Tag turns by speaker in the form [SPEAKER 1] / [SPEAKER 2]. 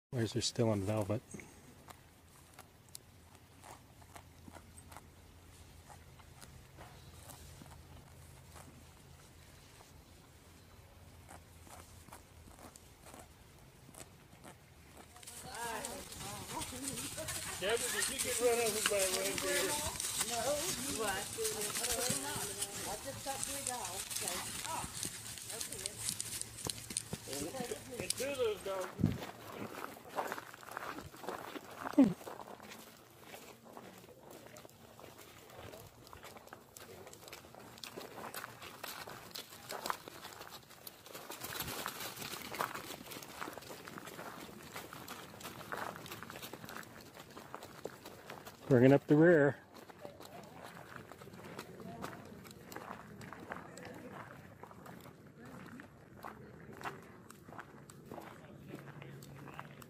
[SPEAKER 1] Wires are still on velvet.
[SPEAKER 2] Debbie, did you get run over by a reindeer?
[SPEAKER 3] No, what? I just got 3 dogs. Okay.
[SPEAKER 2] And 2 of those dogs.
[SPEAKER 1] Bringing up the rear.